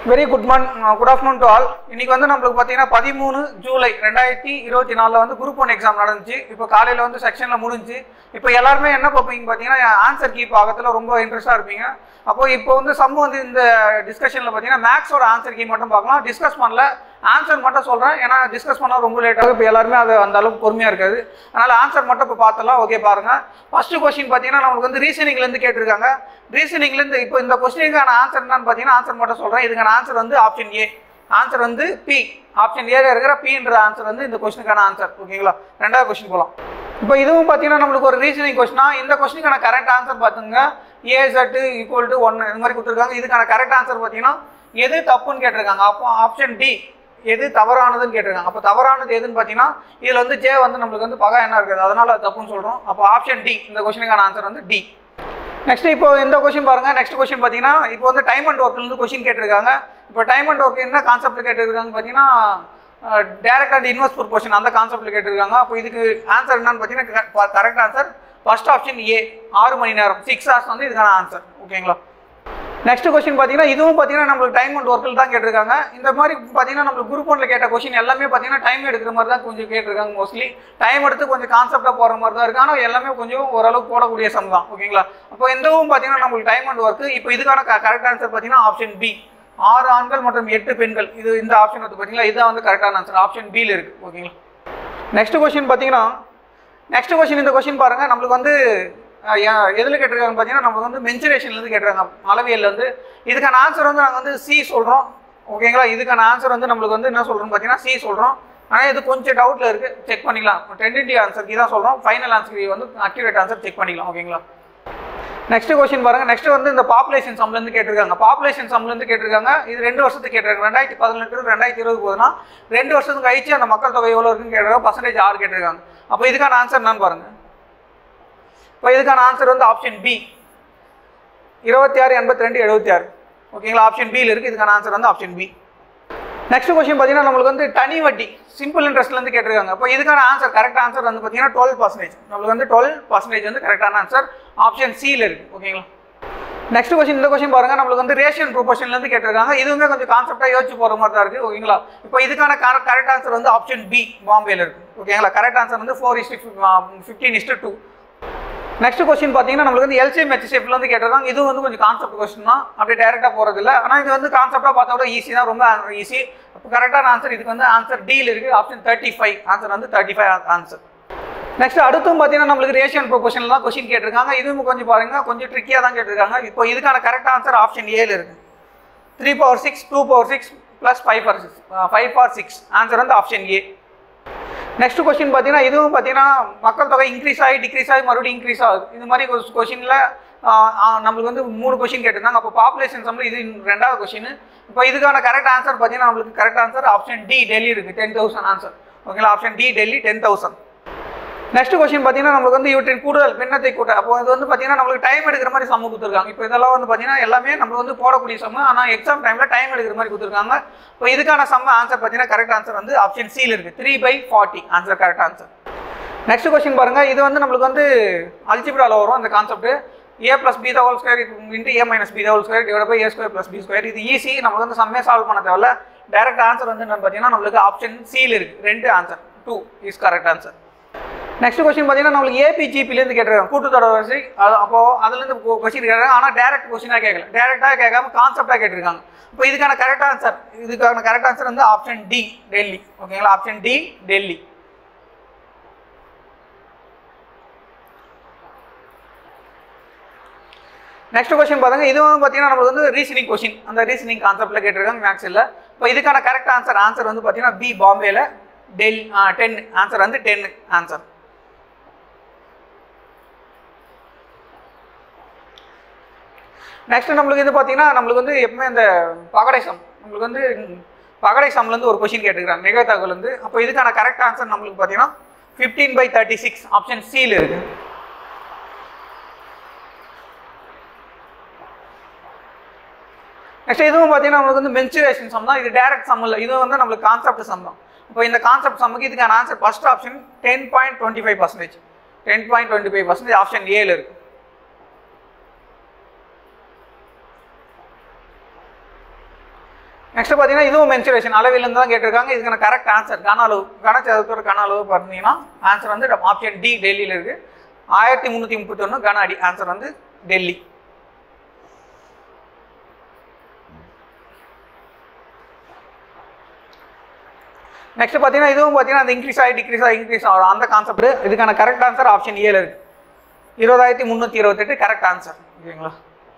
Very good afternoon to all. இன்னைக்கு வந்து நம்மளுக்கு பார்த்தீங்கன்னா 13 ஜூலை 2024 வந்து குரூப் 1 எக்ஸாம் நடந்துச்சு. இப்போ காலையில் வந்து செக்ஷனில் முடிஞ்சு. இப்போ எல்லாருமே என்ன பார்ப்பீங்க பார்த்தீங்கன்னா ஆன்சர் கீ பார்க்கறதுல ரொம்ப இன்ட்ரெஸ்ட்டாக இருப்பீங்க. அப்போ இப்போ வந்து சம் வந்து இந்த டிஸ்கஷனில் பார்த்தீங்கன்னா மேக்ஸோட ஆன்சர் கீ மட்டும் பார்க்கலாம். டிஸ்கஸ் பண்ணல, ஆன்சர் மட்டும் சொல்கிறேன். ஏன்னா டிஸ்கஸ் பண்ணால் ரொம்ப லேட் ஆகும். இப்போ எல்லாருமே அது அந்த அளவுக்கு பொறுமையாக இருக்காது. அதனால் ஆன்சர் மட்டும் இப்போ பார்த்துலாம். ஓகே பாருங்கள். ஃபஸ்ட்டு கொஸ்டின் பார்த்தீங்கன்னா நம்மளுக்கு வந்து ரீசனிங்லேருந்து கேட்டிருக்காங்க. ரீசனிங்லேருந்து இப்போ இந்த கொஸ்டினுக்கான ஆன்சர் என்னன்னு பார்த்தீங்கன்னா ஆன்சர் மட்டும் சொல்கிறேன். இதுக்கான ஆன்சர் வந்து ஆப்ஷன் ஏ. ஆன்சர் வந்து பி. ஆப்ஷன் ஏல இருக்கிற பின்ற ஆன்சர் வந்து இந்த கொஸ்டினுக்கான ஆன்சர். ஓகேங்களா? ரெண்டாவது கொஸ்டின் போகலாம். இப்போ இதுவும் பார்த்தீங்கன்னா நம்மளுக்கு ஒரு ரீசனிங் கொஸ்டினா. இந்த கொஸ்டினுக்கான கரெக்ட் ஆன்சர் பார்த்துங்க. AZ = 1 இந்த மாதிரி கொடுத்துருக்காங்க. இதுக்கான கரெக்ட் ஆன்சர் பார்த்தீங்கன்னா எது தப்புன்னு கேட்டிருக்காங்க. அப்போ ஆப்ஷன் டி எது தவறானதுன்னு கேட்டிருக்காங்க. அப்போ தவறானது எதுன்னு பார்த்தீங்கன்னா இதில் வந்து ஜே வந்து நம்மளுக்கு வந்து பகா என்ன இருக்குது, அதனால அது தப்புன்னு சொல்கிறோம். அப்போ ஆப்ஷன் டி இந்த கொஸ்டினுக்கான ஆன்சர் வந்து டி. நெக்ஸ்ட் இப்போ இந்த கொஸ்டின் பாருங்க. நெக்ஸ்ட் கொஸ்டின் பார்த்தீங்கன்னா இப்போ வந்து டைம் அண்ட் ஒர்க்லேருந்து கொஸ்டின் கேட்டிருக்காங்க. இப்போ டைம் அண்ட் ஒர்க் என்ன கான்செப்ட் கேட்டிருக்காங்க பார்த்தீங்கன்னா டைரக்ட் அண்ட் இன்வெர்ஸ் ப்ரொபோர்ஷன் அந்த கான்செப்ட்ல கேட்டிருக்காங்க. அப்போ இதுக்கு ஆன்சர் என்னன்னு பார்த்தீங்கன்னா correct answer first option A 6 மணி நேரம் 6 hours வந்து இதுக்கான ஆன்சர். ஓகேங்களா? நெக்ஸ்ட் கொஸ்டின் பார்த்தீங்கன்னா இதுவும் பார்த்தீங்கன்னா நம்மளுக்கு டைம் அண்ட் ஒர்க்கில் தான் கேட்டிருக்காங்க. இந்த மாதிரி பார்த்தீங்கன்னா நம்மளுக்கு குரூப் 1ல கேட்ட கொஸ்டின் எல்லாமே பார்த்தீங்கன்னா டைம் எடுக்கிற மாதிரி தான் கொஞ்சம் கேட்டிருக்காங்க. மோஸ்ட்லி டைம் எடுத்து கொஞ்சம் கான்செப்டாக போகிற மாதிரி தான் இருக்குது. ஆனால் எல்லாமே கொஞ்சம் ஓரளவுக்கு போடக்கூடிய சம் தான். ஓகேங்களா? அப்போ இந்தவும் பார்த்தீங்கன்னா நம்மளுக்கு டைம் அண்ட் ஒர்க்கு. இப்போ இதுக்கான கரெக்ட் ஆன்சர் பார்த்தீங்கன்னா ஆப்ஷன் பி 6 ஆண்கள் மற்றும் 8 பெண்கள். இது இந்த ஆப்ஷன் வந்து பார்த்தீங்கன்னா இதுதான் வந்து கரெக்டான ஆன்சர். ஆப்ஷன் பியில் இருக்குது. ஓகேங்களா? நெக்ஸ்ட் கொஸ்டின் பார்த்தீங்கன்னா இந்த கொஸ்டின் பாருங்கள். நம்மளுக்கு வந்து எதில் கேட்டிருக்காங்க பார்த்தீங்கன்னா நம்மளுக்கு வந்து மென்சுரேஷன்லேருந்து கேட்டிருக்காங்க. அளவியல் வந்து இதுக்கான ஆன்சர் வந்து நாங்கள் வந்து சி சொல்கிறோம். ஓகேங்களா? இதுக்கான ஆன்சர் வந்து நம்மளுக்கு வந்து என்ன சொல்கிறோம் பார்த்தீங்கன்னா சி சொல்கிறோம். ஆனால் இது கொஞ்சம் டவுட்டில் இருக்குது, செக் பண்ணிக்கலாம். டென்டேட்டிவ் ஆன்சருக்கு தான் சொல்கிறோம். ஃபைனல் ஆன்சருக்கு வந்து அக்யூரேட் ஆன்சர் செக் பண்ணிக்கலாம். ஓகேங்களா? நெக்ஸ்ட் கொஸ்டின் பாருங்க. நெக்ஸ்ட் வந்து இந்த பாப்புலேஷன் சம்லேருந்து கேட்டிருக்காங்க. பாப்புலேஷன் சம்லேருந்து கேட்டிருக்காங்க. இது 2 வருஷத்துக்கு கேட்டிருக்காங்க. 2018 2020 போதுன்னா 2 வருஷத்துக்கு கழிச்சு அந்த மக்கள் தொகை எவ்வளோ இருக்குன்னு கேட்டிருக்காங்க. பர்சன்டேஜ் 6 கேட்டிருக்காங்க. அப்போ இதுக்கான ஆன்சர் என்னன்னு பாருங்க. இப்போ இதுக்கான ஆன்சர் வந்து ஆப்ஷன் பி 26 82 76. ஓகேங்களா? ஆப்ஷன் பியில் இருக்குது. இதுக்கான ஆன்சர் வந்து ஆப்ஷன் பி. நெக்ஸ்ட் கொஸ்டின் பார்த்தீங்கன்னா நம்மளுக்கு வந்து தனி வட்டி சிம்பிள் இன்ட்ரெஸ்ட்லேருந்து கேட்டிருக்காங்க. இப்போ இதுக்கான ஆன்சர் கரெக்ட் ஆன்சர் வந்து பார்த்தீங்கன்னா 12%. நம்மளுக்கு வந்து 12% வந்து கரெக்டான ஆன்சர் ஆப்ஷன் சியில் இருக்குது. ஓகேங்களா? நெக்ஸ்ட் கொஸ்டின் இந்த கொஸ்டின் பாருங்க. நம்மளுக்கு வந்து ரேஷியன் ப்ரொபோர்ஷன்லேருந்து கேட்டிருக்காங்க. இதுவுமே கொஞ்சம் கான்செப்டாக யோசிச்சு போகிற மாதிரி தான் இருக்குது. ஓகேங்களா? இப்போ இதுக்கான கரெக்ட் ஆன்சர் வந்து ஆப்ஷன் பி பாம்பேல இருக்குது. ஓகேங்களா? கரெக்ட் ஆன்சர் வந்து 4:15:2. நெக்ஸ்ட் கொஸ்டின் பார்த்தீங்கன்னா நம்மளுக்கு வந்து எல்சிஎம் ஹெச்சிஎஃப்லேருந்து கேட்டிருக்காங்க. இது வந்து கொஞ்சம் கான்செப்ட் கொஸ்டின் தான், அப்படியே டேரெக்டாக போகிறது இல்லை. ஆனால் இது வந்து கான்செப்டாக பார்த்தா கூட ஈஸி தான், ரொம்ப ஈஸி. இப்போ கரெக்டான ஆன்சர் இதுக்கு வந்து ஆன்சர் டியில் இருக்குது. ஆப்ஷன் 35 ஆன்சர் வந்து 35 ஆன்சர். நெக்ஸ்ட் அடுத்தும் பார்த்தீங்கன்னா நம்மளுக்கு ரேஷியன் ப்ரொபோர்ஷனில் தான் கொஸ்டின் கேட்டிருக்காங்க. இதுவும் கொஞ்சம் பாருங்கள், கொஞ்சம் ட்ரிக்கியாக தான் கேட்டிருக்காங்க. இப்போ இதுக்கான கரெக்ட் ஆன்சர் ஆப்ஷன் ஏல இருக்குது. 3/6 2/6 + 5/6 ஆன்சர் வந்து ஆப்ஷன் ஏ. நெக்ஸ்ட் கொஸ்டின் பார்த்தீங்கன்னா இதுவும் பார்த்தீங்கன்னா மக்கள் தொகை இன்க்ரீஸ் ஆகி டிக்ரீஸ் ஆகி மறுபடியும் இன்க்ரீஸ் ஆகுது. இந்த மாதிரி கொஸ்டினில் நம்மளுக்கு வந்து 3 கொஸ்டின் கேட்டிருந்தாங்க. அப்போ பாப்புலேஷன் சம்மில் இது 2வது கொஸ்டின். இப்போ இதுக்கான கரெக்ட் ஆன்சர் பார்த்தீங்கன்னா நம்மளுக்கு correct answer option D Delhi இருக்குது. 10,000 ஆன்சர். ஓகேங்களா? Option D Delhi 10,000. Next question பார்த்தீங்கன்னா நம்மளுக்கு வந்து இவற்றின் கூடுதல் பின்னத்தை கூட்ட. அப்போ இது வந்து பார்த்தீங்கன்னா நம்மளுக்கு டைம் எடுக்கிற மாதிரி சம்மு கொடுத்துருக்காங்க. இப்போ இதெல்லாம் வந்து பார்த்தீங்கன்னா எல்லாமே நம்மளுக்கு வந்து போடக்கூடிய சம்மு, ஆனால் எக்ஸாம் டைமில் டைம் எடுக்கிற மாதிரி கொடுத்துருக்காங்க. இப்போ இதுக்கான சம்ம ஆன்சர் பார்த்தீங்கன்னா கரெக்ட் ஆன்சர் வந்து ஆப்ஷன் சியில் இருக்குது. 3/40 answer correct answer. Next question பாருங்க. இது வந்து நம்மளுக்கு வந்து அல்ஜிப்ராவில் வரும் அந்த concept. a + b² × a - b² / a² + b². இது ஈஸி, நம்மளுக்கு வந்து சம்மே சால்வ் பண்ண தேவையில்ல. டைரக்ட் ஆன்சர் வந்து என்னன்னு பார்த்தீங்கன்னா நம்மளுக்கு ஆப்ஷன் சியில் இருக்குது. 2 answer 2 is correct answer. Next question பார்த்தீங்கன்னா நம்மளுக்கு ஏபிஜிபிலேருந்து கேட்டிருக்காங்க. கூட்டுத்தொடர் வரிசை. அப்போ அதுலேருந்து கொஸ்டின் கேட்குறாங்க. ஆனால் டேரக்ட் கொஸ்டினாக கேட்கல, டேரெக்டாக கேட்காம கான்செப்டாக கேட்டிருக்காங்க. இப்போ இதுக்கான கரெக்ட் ஆன்சர் வந்து ஆப்ஷன் டி டெல்லி. ஓகேங்களா? Option D Delhi. Next question பாருங்க. இதுவும் பார்த்தீங்கன்னா நம்மளுக்கு வந்து ரீசனிங் கொஸ்டின், அந்த ரீசனிங் கான்செப்டில் கேட்டிருக்காங்க மேக்ஸில். இப்போ இதுக்கான கரெக்ட் ஆன்சர் வந்து பார்த்தீங்கன்னா பி பாம்பேல 10 ஆன்சர் வந்து 10 ஆன்சர். நெக்ஸ்ட் நம்மளுக்கு இது பார்த்தீங்கன்னா நம்மளுக்கு வந்து எப்பவுமே இந்த பகடை சம், நம்மளுக்கு வந்து பகடை சம்லேருந்து ஒரு கொஸ்டின் கேட்டுக்கிறாங்க நிகழ்த்தகவுலேருந்து. அப்போ இதுக்கான கரெக்ட் ஆன்சர் நம்மளுக்கு பார்த்தீங்கன்னா 15/36 ஆப்ஷன் சியில் இருக்குது. நெக்ஸ்ட் இதுவும் பார்த்தீங்கன்னா நம்மளுக்கு வந்து மென்சுரேஷன் சம் தான். இது டேரக்ட் சம் இல்லை, இது வந்து நம்மளுக்கு கான்செப்ட் சம் தான். இப்போ இந்த கான்செப்ட் சம்முக்கு இதுக்கான ஆன்சர் ஃபர்ஸ்ட் ஆப்ஷன் 10.25%. 10.25% ஆப்ஷன் ஏல இருக்குது. நெக்ஸ்ட் பார்த்தீங்கன்னா இதுவும் மென்சுரேஷன் அளவிலிருந்து தான் கேட்டிருக்காங்க. இதுக்கான கரெக்ட் ஆன்சர் கன அளவு, கனச்சதுர கன அளவு பார்த்தீங்கன்னா ஆன்சர் வந்து ஆப்ஷன் டி டெல்லியில் இருக்குது. 1331 கன அடி. ஆன்சர் வந்து டெல்லி. நெக்ஸ்ட் பார்த்தீங்கன்னா இதுவும் பார்த்தீங்கன்னா அந்த இன்க்ரீஸ் ஆகும் அந்த கான்செப்ட். இதுக்கான கரெக்ட் ஆன்சர் ஆப்ஷன் ஏல இருக்கு. 20,328 கரெக்ட் ஆன்சர். ஓகேங்களா?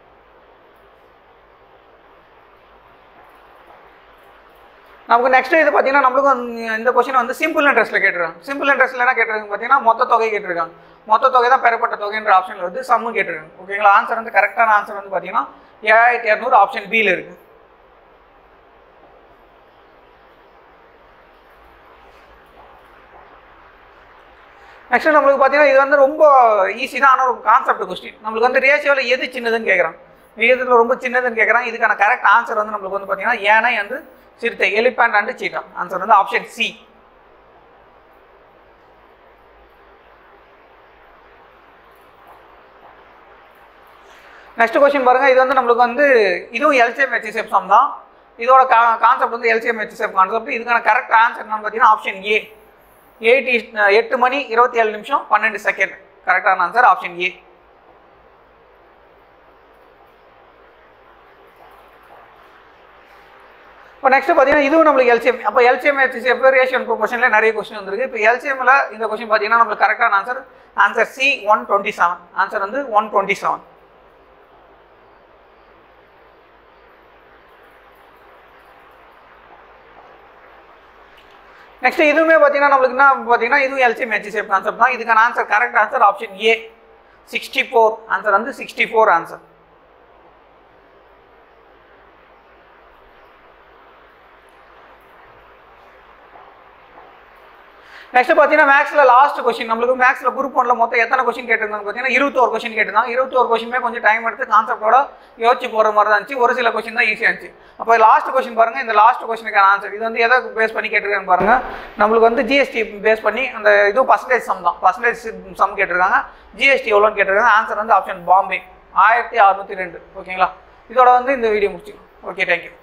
நமக்கு நெக்ஸ்ட் இது பார்த்தீங்கன்னா நம்மளுக்கு இந்த கொஸ்டின் வந்து சிம்பிள் இன்ட்ரெஸ்ட்டில் கேட்டிருக்காங்க. சிம்பிள் இன்ட்ரெஸ்ட்டில் என்ன கேட்டிருக்காங்க பார்த்தீங்கன்னா மொத்த தொகை கேட்டிருக்காங்க. மொத்த தொகை தான் பெறப்பட்ட தொகைன்ற ஆப்ஷனில் வந்து சம்மு கேட்டிருக்காங்க. ஓகேங்களா? ஆன்சர் வந்து கரெக்டான ஆன்சர் வந்து பார்த்தீங்கன்னா 7200 ஆப்ஷன் பியில் இருக்குது. நெக்ஸ்ட் நம்மளுக்கு பார்த்தீங்கன்னா இது வந்து ரொம்ப ஈஸி தான், ஆனால் ஒரு கான்செப்ட் கொஸ்டின். நம்மளுக்கு வந்து ரேஷியோவில் எது சின்னதுன்னு கேட்குறாங்க, விகிதத்தில் ரொம்ப சின்னதுன்னு கேட்குறாங்க. இதுக்கான கரெக்ட் ஆன்சர் வந்து நம்மளுக்கு வந்து பார்த்தீங்கன்னா யானை வந்து சிறுத்தை, எலிஃபண்ட் அண்ட் சீட்டா. ஆன்சர் வந்து ஆப்ஷன் சி. நெக்ஸ்ட் கொஸ்டின் பாருங்க. இது வந்து நம்மளுக்கு வந்து இதுவும் எல்சிஎம் ஹெச்சிஎஃப் சம் தான். இதோட கான்செப்ட் வந்து எல்சிஎம் ஹெச்சிஎஃப் கான்செப்ட். இதுக்கான கரெக்ட் ஆன்சர் என்னன்னு பார்த்தீங்கன்னா ஆப்ஷன் ஏ. 8 மணி 27 நிமிஷம் 12 செகண்ட். கரெக்டான ஆன்சர் ஆப்ஷன் ஏ. இப்போ நெக்ஸ்ட் பார்த்தீங்கன்னா இதுவும் நம்மளுக்கு எல்சிஎம். அப்போ எல்சிஎம் ஹெச்சிஎஃப் ரேஷியோ அண்ட் ப்ரொபோர்ஷனில் நிறைய கொஸ்டின் வந்துருக்கு. இப்போ எல்சிஎம்ல இந்த கொஸ்டின் பார்த்தீங்கன்னா நம்மளுக்கு கரெக்டான ஆன்சர் சி 127. ஆன்சர் வந்து 127. நெக்ஸ்ட் இதுவுமே பார்த்தீங்கன்னா நம்மளுக்கு என்ன பார்த்தீங்கன்னா இதுவும் எல்சிஎம் ஹெச்சிஎஃப் கான்செப்ட் தான். இதுக்கான answer correct answer option A 64. Answer வந்து 64 ஆன்சர். நெக்ஸ்ட் பார்த்தீங்கன்னா மேக்ஸில் லாஸ்ட் கொஸ்டின். நம்மளுக்கு மேக்ஸில் குரூப் 1ல மொத்தம் எத்தனை கொஸ்டின் கேட்டிருந்தாங்க பார்த்தீங்கன்னா 21 கொஸ்டின் கேட்டிருந்தாங்க. 21 கொஸ்டினுமே கொஞ்சம் டைம் எடுத்து கான்செப்டோட யோசிச்சு போகிற மாதிரி தான் இருந்துச்சு. ஒரு சில கொஸ்டின் தான் ஈஸியாக இருந்துச்சு. அப்போ லாஸ்ட் கொஸ்டின் பாருங்கள். இந்த லாஸ்ட் கொஸ்டினுக்கான ஆன்சர் இது வந்து எதை பேஸ் பண்ணி கேட்டிருக்கான்னு பாருங்கள். நம்மளுக்கு வந்து ஜிஎஸ்டி பேஸ் பண்ணி அந்த இது பர்சன்டேஜ் சம் தான். பர்சன்டேஜ் சம் கேட்டிருக்காங்க. ஜிஎஸ்டி எவ்வளோன்னு கேட்டிருக்காங்க. ஆன்சர் வந்து ஆப்ஷன் பாம்பே 1602. ஓகேங்களா? இதோட வந்து இந்த வீடியோ முடிச்சுக்கலாம். Okay, thank you.